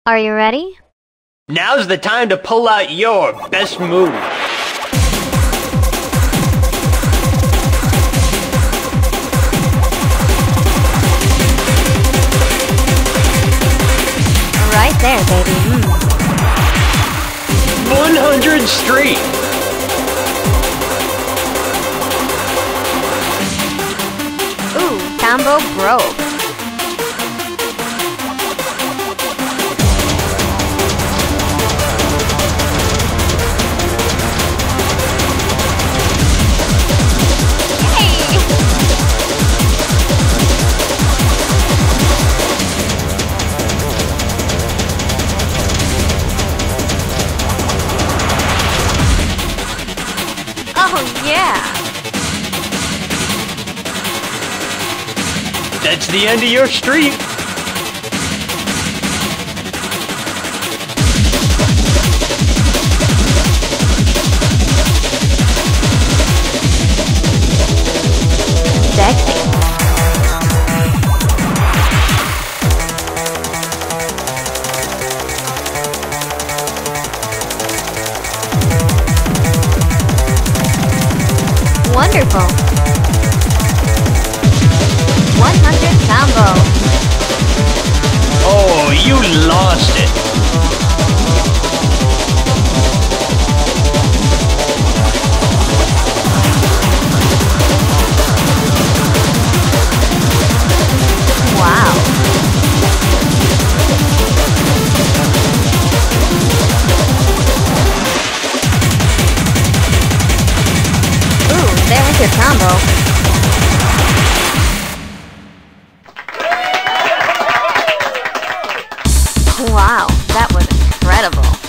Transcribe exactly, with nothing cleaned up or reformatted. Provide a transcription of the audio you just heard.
Are you ready? Now's the time to pull out your best move. Right there, baby. Mm. one hundred straight. Ooh, combo broke. Oh, yeah! That's the end of your streak. Sexy. Wonderful. one hundred combo. Oh, you lost it. Wow. Ooh, there was your combo. Wow, that was incredible.